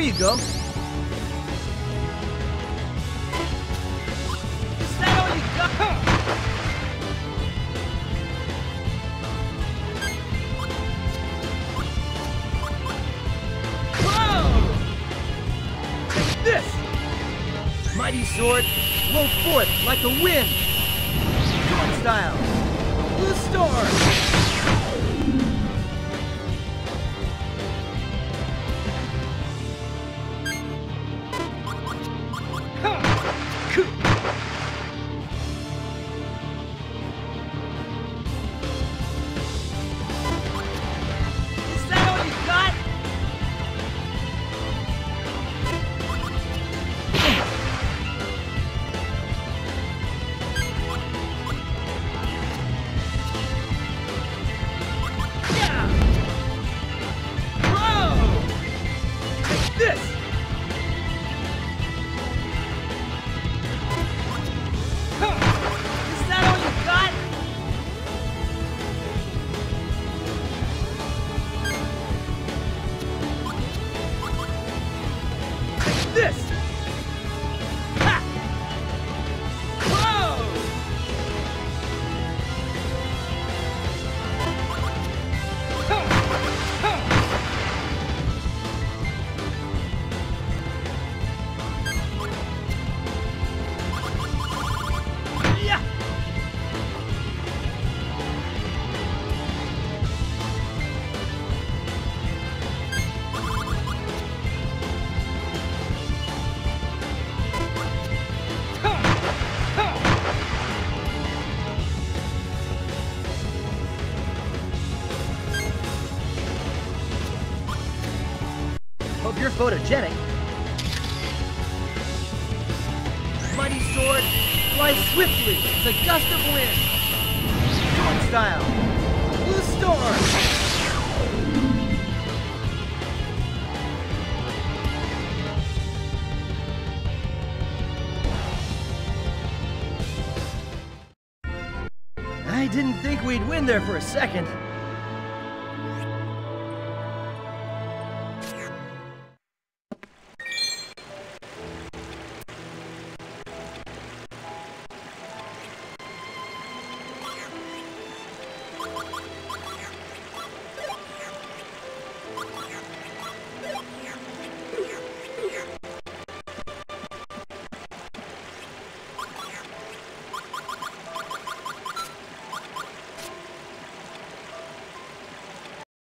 you go. Is that all you got? Whoa! Take this! Mighty sword, blow forth like the wind! Sword style! Blue storm! This! Ha! Whoa! Huh! Huh! Yeah! Hope you're photogenic. Mighty sword, fly swiftly as a gust of wind. Sword style, blue storm. I didn't think we'd win there for a second.